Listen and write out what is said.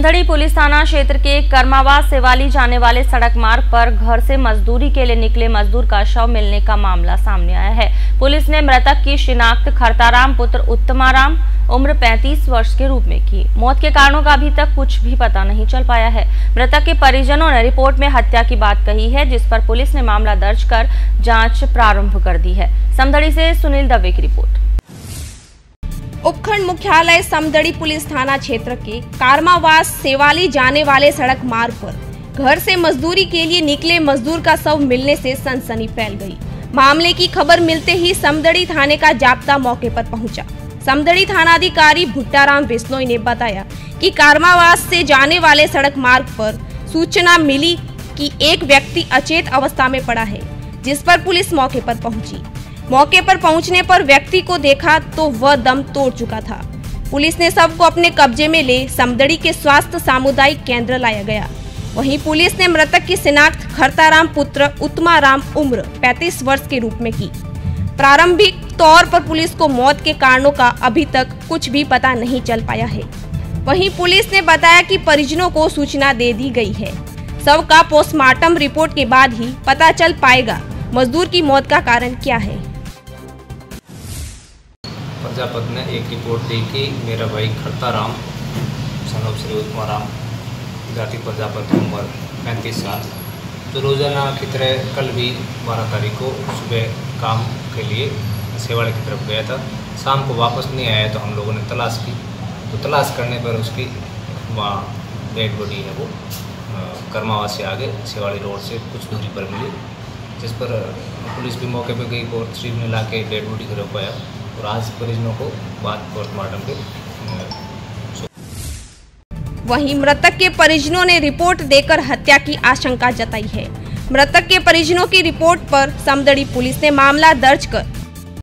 Samdari police थाना क्षेत्र के कर्मावास सेवाली जाने वाले सड़क मार्ग पर घर से मजदूरी के लिए निकले मजदूर का शव मिलने का मामला सामने आया है। पुलिस ने मृतक की शिनाख्त खरताराम पुत्र उत्तमाराम उम्र 35 वर्ष के रूप में की। मौत के कारणों का अभी तक कुछ भी पता नहीं चल पाया है। मृतक के परिजनों ने रिपोर्ट में हत्या की बात कही है, जिस पर पुलिस ने मामला दर्ज कर जांच प्रारंभ कर दी है। समदड़ी से सुनील दवे की रिपोर्ट। उपखंड मुख्यालय समदड़ी पुलिस थाना क्षेत्र के कारमावास सेवाली जाने वाले सड़क मार्ग पर घर से मजदूरी के लिए निकले मजदूर का शव मिलने से सनसनी फैल गई। मामले की खबर मिलते ही समदड़ी थाने का जाप्ता मौके पर पहुंचा। समदड़ी थानाधिकारी भुट्टाराम बिश्नोई ने बताया कि कारमावास से जाने वाले सड़क मार्ग पर सूचना मिली कि एक व्यक्ति अचेत अवस्था में पड़ा है, जिस पर पुलिस मौके पर पहुंची। मौके पर पहुंचने पर व्यक्ति को देखा तो वह दम तोड़ चुका था। पुलिस ने शव को अपने कब्जे में ले समदड़ी के स्वास्थ्य सामुदायिक केंद्र लाया गया। वहीं पुलिस ने मृतक की शिनाख्त खरताराम पुत्र उत्तमाराम उम्र 35 वर्ष के रूप में की। प्रारंभिक तौर पर पुलिस को मौत के कारणों का अभी तक कुछ भी पता नहीं चल पाया है। वहीं पुलिस ने बताया कि परिजनों को सूचना दे दी गई है। शव का पोस्टमार्टम रिपोर्ट के बाद ही पता चल पाएगा मजदूर की मौत का कारण क्या है। प्रजापति ने एक रिपोर्ट दी कि मेरा भाई खरताराम सन ऑफ श्री उत्तमाराम जाति प्रजापति उम्र 35 साल जो रोजाना की तरह कल भी 12 तारीख को सुबह काम के लिए सेवाड़ी की तरफ गया था। शाम को वापस नहीं आया तो हम लोगों ने तलाश की, तो तलाश करने पर उसकी वहाँ डेड बॉडी है वो कर्मावास से आगे सेवाड़ी रोड से कुछ दूरी पर मिली, जिस पर पुलिस भी मौके पर गई, पोस्टमार्टम में ला के डेड बॉडी को रोकाया और आज परिजनों को बाद पोस्टमार्टम के। वहीं मृतक के परिजनों ने रिपोर्ट देकर हत्या की आशंका जताई है। मृतक के परिजनों की रिपोर्ट पर समदड़ी पुलिस ने मामला दर्ज कर